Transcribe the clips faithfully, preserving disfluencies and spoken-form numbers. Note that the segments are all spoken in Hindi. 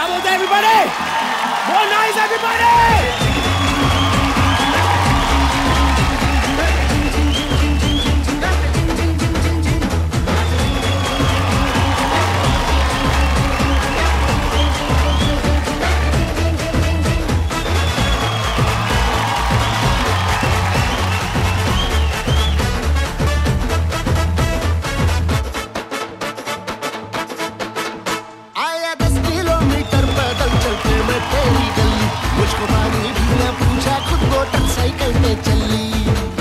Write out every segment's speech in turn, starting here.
बोलते हैं एवरीबॉडी? बहुत नाइस एवरीबॉडी। मुझको पानी भी न पूछा, खुद मोटरसाइकिल पे चली।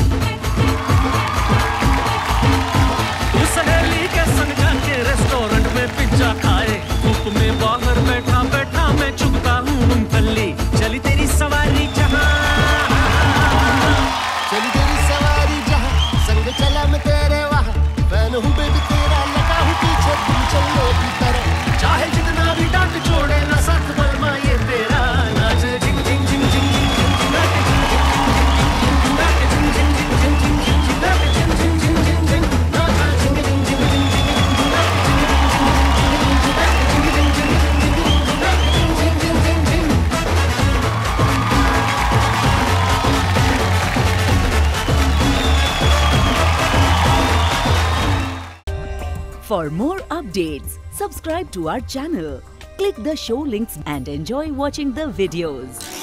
तू सहेली के संग जाके रेस्टोरेंट में पिज्जा खाए, धूप में बाहर बैठा बैठा मैं चुगता हूँ मूंगफली। चली तेरी सवारी जहाँ, चली तेरी सवारी जहाँ, संग चला मैं तेरे वहाँ। फैन हूँ बेबी तेरा, लगा हूँ पीछे तुम चलो की तरह। चाहे जितना भी डांट छोड़े ना साथ बलमा ये तेरा। For more updates, subscribe to our channel, click the show links and enjoy watching the videos.